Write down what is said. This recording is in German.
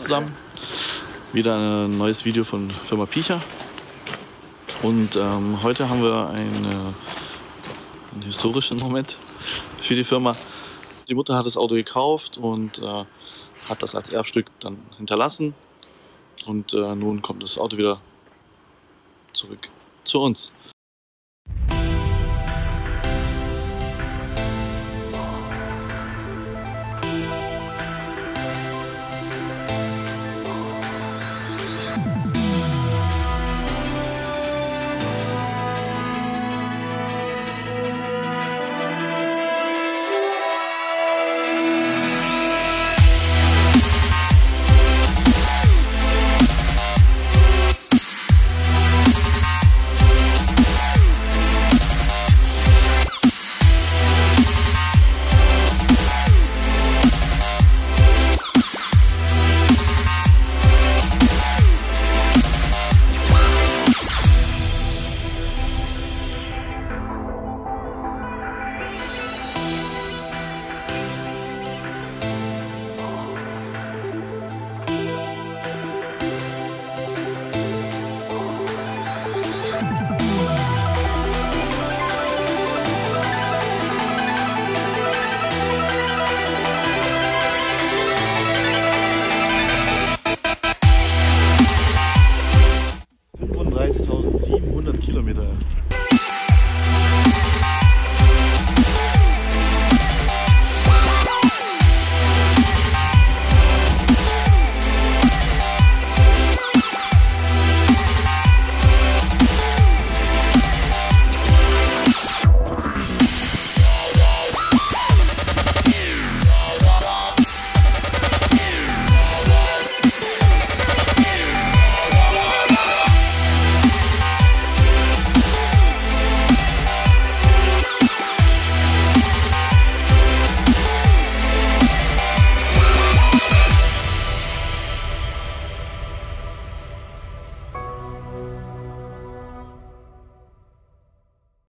zusammen. Wieder ein neues Video von Firma Picher. Und heute haben wir einen historischen Moment für die Firma. Die Mutter hat das Auto gekauft und hat das als Erbstück dann hinterlassen. Und nun kommt das Auto wieder zurück zu uns. Kilometer erst.